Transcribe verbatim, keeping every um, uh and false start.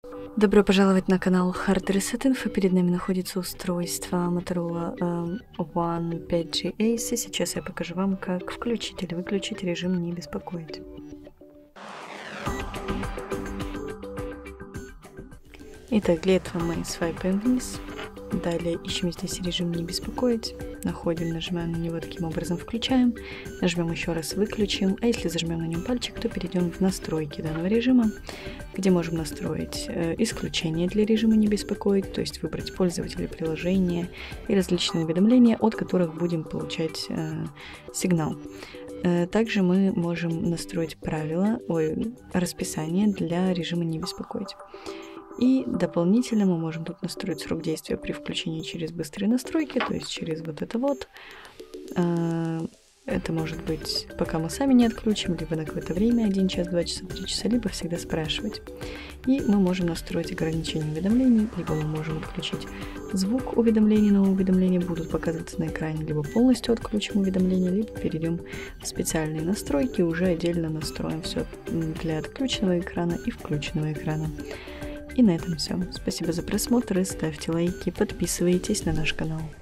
Добро пожаловать на канал Hard Reset Info. Перед нами находится устройство Motorola э, One пять джи Ace. И сейчас я покажу вам, как включить или выключить режим «Не беспокоить». Итак, для этого мы свайпаем вниз. Далее ищем здесь режим «Не беспокоить». Находим, нажимаем на него, таким образом включаем. Нажмем еще раз «Выключим». А если зажмем на нем пальчик, то перейдем в настройки данного режима, где можем настроить э, исключение для режима «Не беспокоить», то есть выбрать пользователя, приложения и различные уведомления, от которых будем получать э, сигнал. Э, также мы можем настроить правила, ой, расписание для режима «Не беспокоить». И дополнительно мы можем тут настроить срок действия при включении через быстрые настройки, то есть через вот это вот. Это может быть, пока мы сами не отключим, либо на какое-то время, один час, два часа, три часа, либо всегда спрашивать. И мы можем настроить ограничение уведомлений, либо мы можем отключить звук уведомлений, но уведомления будут показываться на экране, либо полностью отключим уведомления, либо перейдем в специальные настройки, уже отдельно настроим все для отключенного экрана и включенного экрана. И на этом все. Спасибо за просмотр, ставьте лайки, подписывайтесь на наш канал.